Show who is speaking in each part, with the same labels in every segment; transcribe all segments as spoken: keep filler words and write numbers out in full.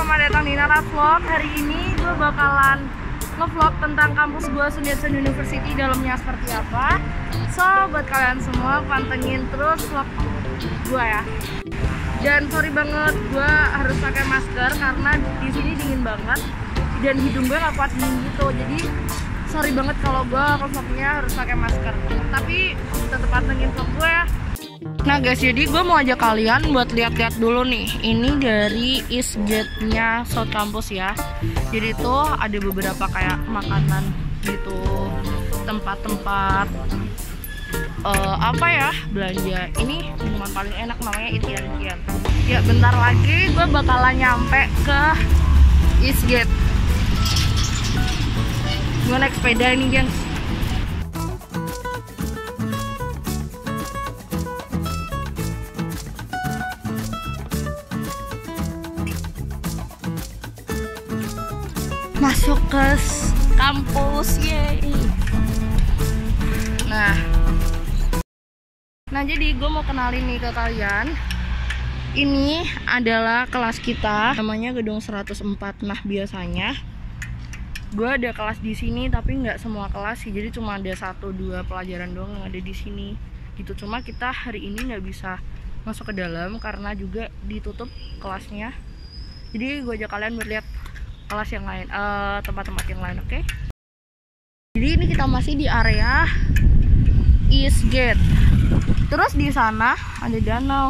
Speaker 1: selamat datang di Nara Vlog. Hari ini gue bakalan nge-vlog tentang kampus gue Sundiatsen University, dalamnya seperti apa. So, buat kalian semua pantengin terus vlog gue ya. Dan sorry banget gue harus pakai masker karena di sini dingin banget dan hidung gue gak kuat dingin gitu. Jadi sorry banget kalau gue vlognya harus pakai masker. Tapi tetap pantengin vlog gue ya. Nah guys, jadi gue mau ajak kalian buat lihat-lihat dulu nih. Ini dari East Gate-nya South Campus ya. Jadi itu ada beberapa kayak makanan gitu, tempat-tempat uh, apa ya, belanja. Ini minuman paling enak namanya Itian-Itian. Ya bentar lagi gue bakalan nyampe ke East Gate. Gue naik sepeda ini gengs. Masuk ke kampus, yeay. Nah, nah jadi gue mau kenalin nih ke kalian. Ini adalah kelas kita, namanya gedung seratus empat. Nah biasanya gue ada kelas di sini, tapi nggak semua kelas sih. Jadi cuma ada satu dua pelajaran doang yang ada di sini. Gitu. Cuma kita hari ini nggak bisa masuk ke dalam karena juga ditutup kelasnya. Jadi gue ajak kalian buat lihat kelas yang lain, uh, tempat-tempat yang lain, oke? Okay? Jadi ini kita masih di area East Gate. Terus di sana ada danau.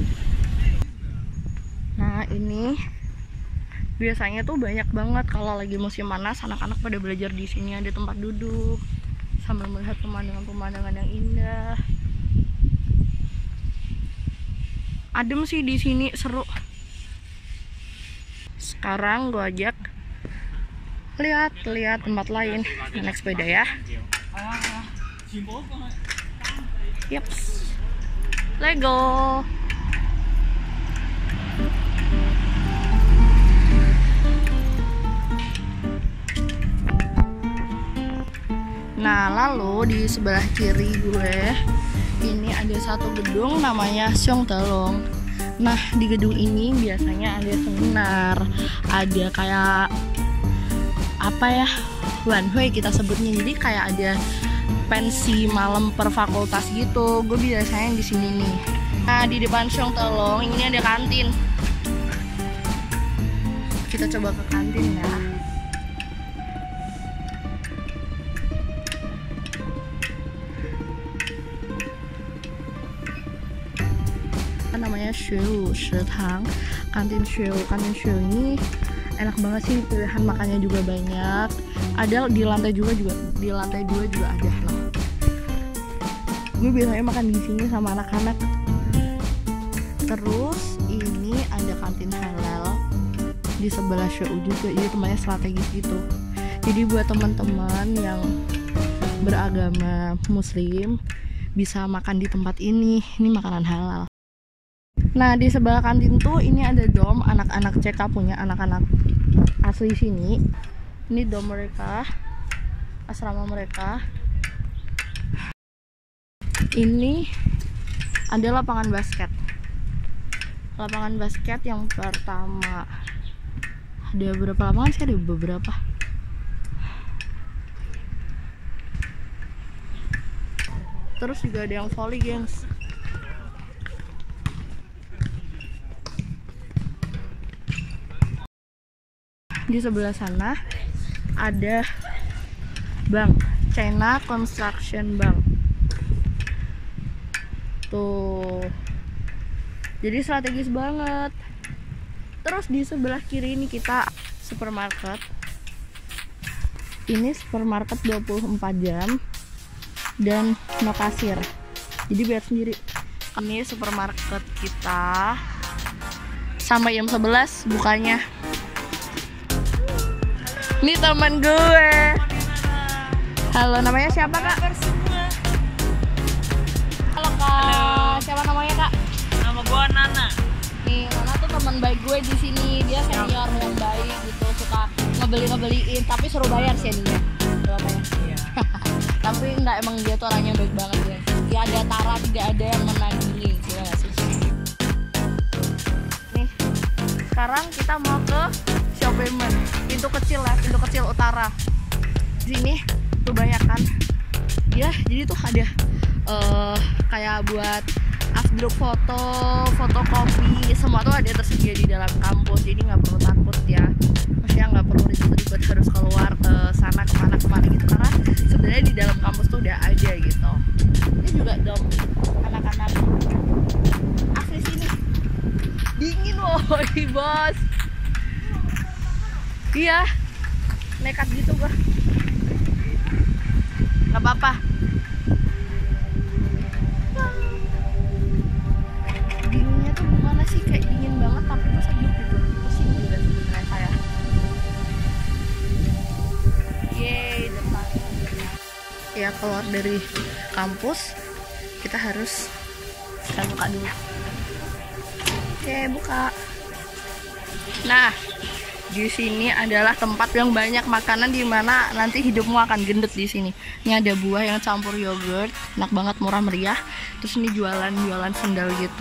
Speaker 1: Nah ini biasanya tuh banyak banget kalau lagi musim panas, anak-anak pada belajar di sini. Ada tempat duduk sambil melihat pemandangan-pemandangan yang indah. Adem sih di sini, seru. Sekarang gue ajak lihat-lihat tempat lain. Naik sepeda ya. Yaps. Lego. Nah, lalu di sebelah kiri gue ini ada satu gedung namanya Seongtalong. Nah, di gedung ini biasanya ada seminar, ada kayak apa ya, wanhui kita sebutnya. Jadi kayak ada pensi malam per fakultas gitu. Gue biasanya di sini nih. Nah, di depan Seongtalong ini ada kantin. Kita coba ke kantin ya. Namanya Shu Shitang, kantin Shu. Kantin Shu ini enak banget sih, pilihan makannya juga banyak. Ada di lantai juga juga di lantai dua juga ada loh. Gue biasanya makan di sini sama anak-anak. Terus ini ada kantin halal di sebelah Shu juga. Jadi tempatnya strategis gitu. Jadi buat teman-teman yang beragama Muslim bisa makan di tempat ini. Ini makanan halal. Nah di sebelah kantin tuh ini ada dom anak-anak C K punya anak-anak asli sini. Ini dom mereka, asrama mereka. Ini ada lapangan basket. Lapangan basket yang pertama. Ada berapa lapangan sih? Ada beberapa. Terus juga ada yang volley, gengs. Di sebelah sana ada bank, China Construction Bank. Tuh. Jadi strategis banget. Terus di sebelah kiri ini kita supermarket. Ini supermarket dua puluh empat jam dan no kasir. Jadi biar sendiri. Ini supermarket kita sampai jam sebelas bukanya. Ini teman gue. Halo, namanya siapa kak? Halo kak. Halo. Siapa namanya kak?
Speaker 2: Nama gue Nana.
Speaker 1: Nih Nana tuh teman baik gue di sini. Dia senior yang baik gitu, suka ngebeli ngebeliin. Tapi suruh bayar sih dia. Berapa ya? Iya. Tapi enggak, emang dia tuh orangnya baik banget ya. Dia ada tara, tidak ada yang menagih. Gila gak sih? Nih sekarang kita mau ke Xiaopemen, pintu kecil ya, pintu kecil utara. Di sini tuh banyak kan, ya jadi tuh ada uh, kayak buat afdruk foto, fotokopi, semua tuh ada tersedia di dalam kampus. Jadi nggak perlu takut ya, maksudnya nggak perlu ribet-ribet harus keluar ke sana kemana-kemana gitu, karena sebenarnya di dalam kampus tuh udah ada gitu. Ini juga dong anak-anak asli sini, dingin woi bos. Iya, nekat gitu gua. Gak apa-apa. Dinginnya tuh gimana sih, kayak dingin banget tapi tuh sejuk gitu. Pusing juga sebenarnya saya. Yeay, depan. Ya keluar dari kampus kita harus kita buka dulu. Oke, buka. Nah, di sini adalah tempat yang banyak makanan di mana nanti hidupmu akan gendut di sini. Ini ada buah yang campur yogurt, enak banget, murah meriah. Terus ini jualan-jualan sendal gitu.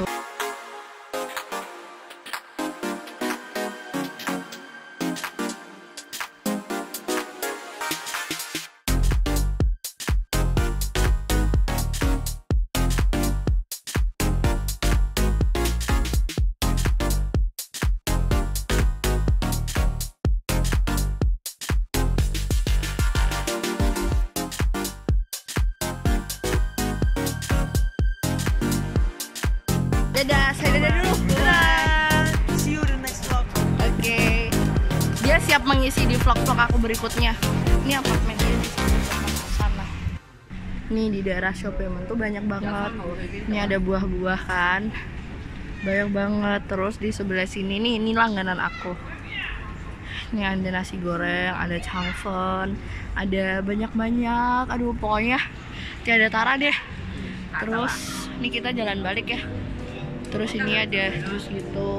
Speaker 1: Dadah, saya dadah dulu. Dadah.
Speaker 2: See you the next vlog.
Speaker 1: Oke. Okay. Dia siap mengisi di vlog-vlog aku berikutnya. Ini apartemennya di sana. Ini di daerah Xiaopemen tuh banyak banget. Ini ada buah-buah kan. Banyak banget. Terus di sebelah sini nih, ini langganan aku. Ini ada nasi goreng, ada changfen, ada banyak-banyak. Aduh, pokoknya tiada tara deh. Terus ini kita jalan balik ya. Terus ini ada jus gitu.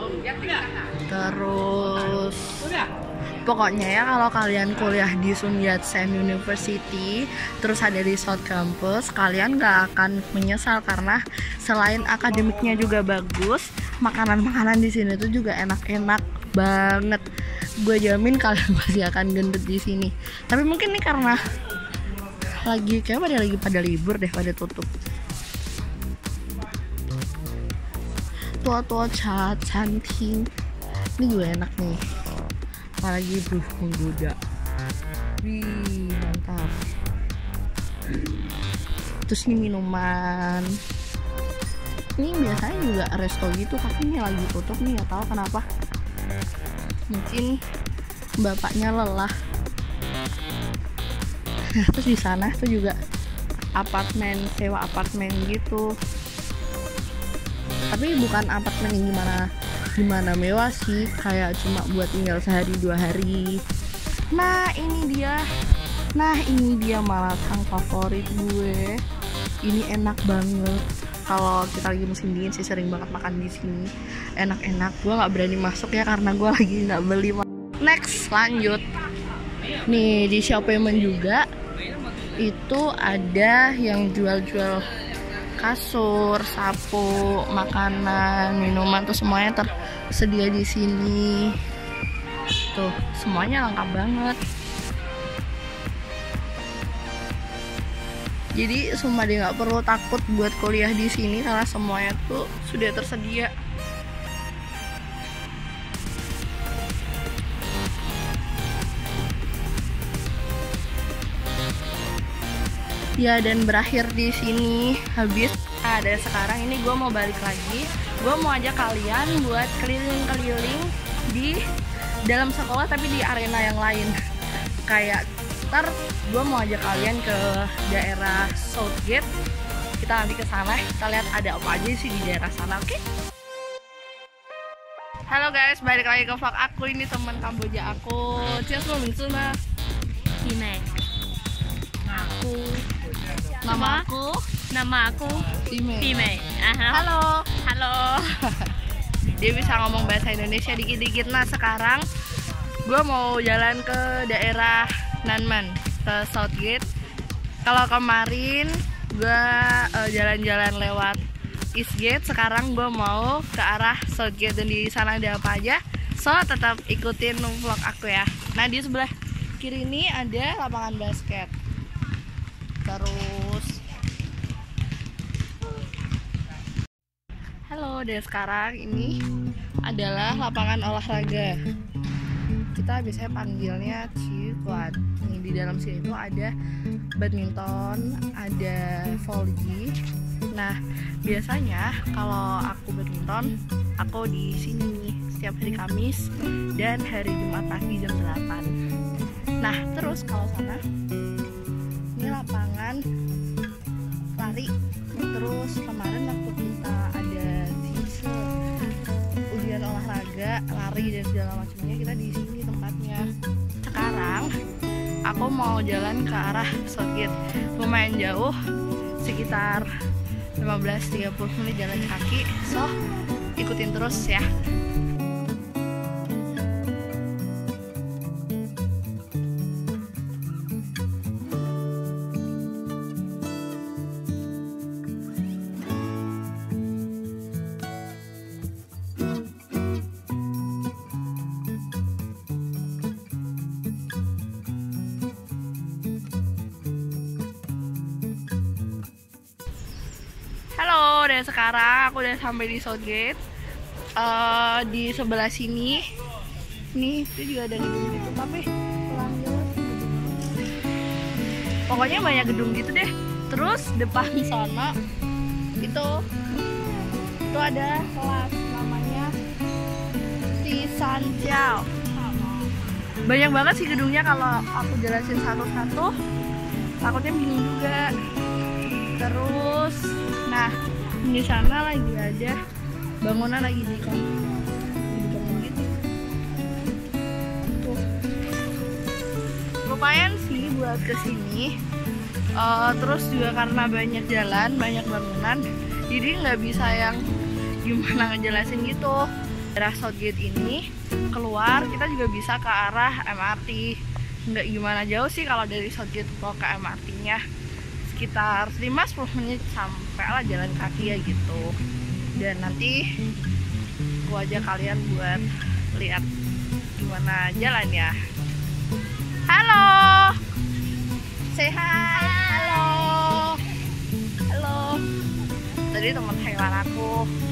Speaker 1: Terus pokoknya ya, kalau kalian kuliah di Sun Yat-sen University terus ada di South Campus, kalian gak akan menyesal karena selain akademiknya juga bagus, makanan-makanan di sini tuh juga enak-enak banget. Gue jamin kalian pasti akan gendut di sini. Tapi mungkin nih karena lagi kayak pada lagi pada libur deh, pada tutup. Tua-tua cat canting ini juga enak nih, apalagi bruh menggoda. Wih, mantap. Terus ini minuman, ini biasanya juga resto gitu, tapi ini lagi tutup nih, nggak tahu kenapa. Mungkin bapaknya lelah. Terus di sana tuh juga apartemen, sewa apartemen gitu. Tapi bukan apartemen yang gimana gimana mewah sih, kayak cuma buat tinggal sehari dua hari. Nah ini dia, nah ini dia malatang favorit gue. Ini enak banget. Kalau kita lagi musim dingin sih sering banget makan di sini. Enak-enak. Gue nggak berani masuk ya karena gue lagi nggak beli. Next lanjut. Nih di Xiaopemen juga itu ada yang jual-jual kasur, sapu, makanan, minuman tuh semuanya tersedia di sini. Tuh, semuanya lengkap banget. Jadi semua dia nggak perlu takut buat kuliah di sini karena semuanya tuh sudah tersedia. Ya, dan berakhir di sini habis. Nah, dan sekarang ini gue mau balik lagi. Gue mau ajak kalian buat keliling-keliling di dalam sekolah tapi di arena yang lain. Kayak ntar gue mau ajak kalian ke daerah Southgate. Kita nanti ke sana, kita lihat ada apa aja sih di daerah sana, oke? Okay? Halo guys, balik lagi ke vlog aku. Ini teman Kamboja aku. Cheers lo, Minsuna. Hine. Aku. Nama aku, nama aku Time. Time. Halo. Halo. Dia bisa ngomong bahasa Indonesia dikit-dikit. Nah sekarang gue mau jalan ke daerah Nanman, ke Southgate. Kalau kemarin gue uh, jalan-jalan lewat Eastgate. Sekarang gue mau ke arah Southgate dan di sana ada apa aja. So tetap ikutin vlog aku ya. Nah di sebelah kiri ini ada lapangan basket. Terus halo, dan sekarang ini adalah lapangan olahraga. Kita biasanya panggilnya Cikuat. Nih di dalam sini itu ada badminton, ada volley. Nah, biasanya kalau aku badminton, aku di sini nih setiap hari Kamis dan hari Jumat pagi jam delapan. Nah, terus kalau sana ini lapangan lari. Terus kemarin waktu kita ada teaser ujian olahraga, lari dan segala macamnya, kita di sini tempatnya. Sekarang aku mau jalan ke arah Southgate. Lumayan jauh, sekitar lima belas sampai tiga puluh menit jalan kaki. So, ikutin terus ya. Halo, dan sekarang aku udah sampai di Southgate. Uh, di sebelah sini, nih itu juga ada gedung gitu, tapi pokoknya banyak gedung gitu deh. Terus depan sana itu itu ada kelas namanya Tisanjiao. Banyak banget sih gedungnya, kalau aku jelasin satu-satu takutnya bingung juga. Terus nah, di sana lagi ada bangunan lagi dibangun gitu. Tuh. Lumayan sih buat kesini. Uh, terus juga karena banyak jalan, banyak bangunan, jadi nggak bisa yang gimana ngejelasin gitu. Daerah Southgate ini keluar, kita juga bisa ke arah M R T. Nggak gimana jauh sih kalau dari Southgate ke M R T-nya. Sekitar lima sampai sepuluh menit sampai lah jalan kaki ya gitu. Dan nanti gua ajak kalian buat lihat gimana jalan ya. Halo, say hi. Halo, halo. Tadi teman hewan aku.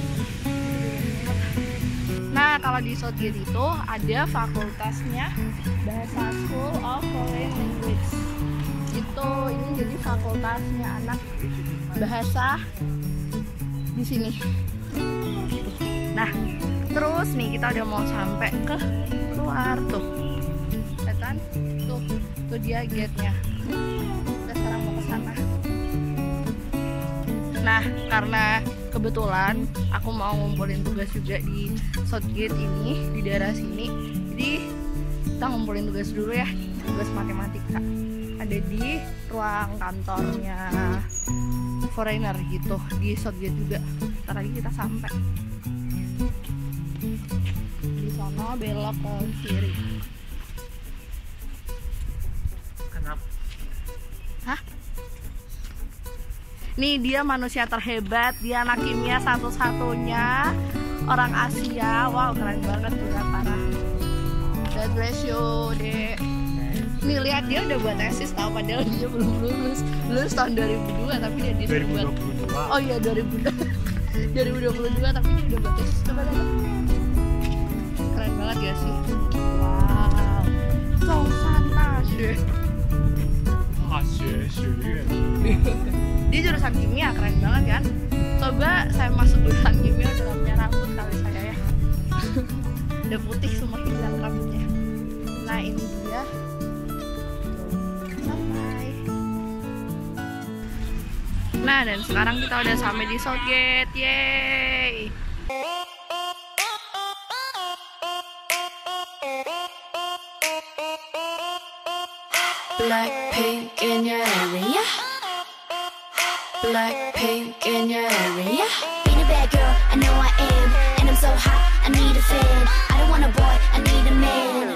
Speaker 1: Nah, kalau di Southgate itu ada fakultasnya Bahasa School of Foreign Language. Itu ini jadi fakultasnya anak bahasa di sini. Nah, terus nih kita udah mau sampai ke luar tuh. Lihat kan? Tuh, tuh dia gate-nya. Kita sekarang mau ke sana. Nah, karena kebetulan aku mau ngumpulin tugas juga di Southgate ini, di daerah sini. Jadi kita ngumpulin tugas dulu ya, tugas matematika. Ada di ruang kantornya foreigner gitu di Southgate juga. Ntar lagi kita sampai. Di sana belok ke kiri.
Speaker 2: Kenapa?
Speaker 1: Hah? Nih dia manusia terhebat, dia anak kimia satu-satunya orang Asia. Wow, keren banget juga, parah. God bless you, Dek. Nih lihat, dia udah buat tesis tau, padahal dia belum lulus. Lulus tahun dua ribu dua tapi dia disuruh buat. Oh iya dua ribu dua. dua ribu dua puluh dua tapi dia udah buat tesis. Coba lihat. Keren banget ya sih. Wow. Songsantashi. Dia jurusan kimia, keren banget kan? Coba saya masuk jurusan kimia udah punya rambut kali saya ya. Udah putih semua hilang rambutnya. Nah ini dia. Sampai. Nah dan sekarang kita udah sampai di Southgate, yeay.
Speaker 3: Blackpink in your area. Blackpink in your area. Being a bad girl, I know I am. And I'm so hot, I need a fan. I don't want a boy, I need a man.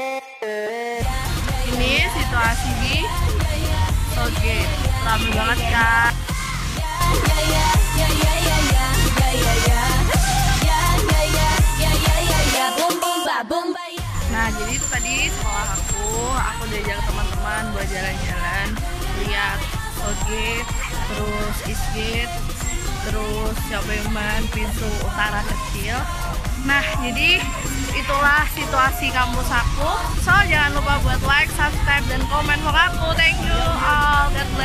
Speaker 1: Ini situasi di Southgate, ramai banget kan. lihat Southgate, terus Eastgate, terus Syokbengban, pintu utara kecil. Nah, jadi itulah situasi kampus aku. So, jangan lupa buat like, subscribe, dan komen for aku. Thank you all. God bless.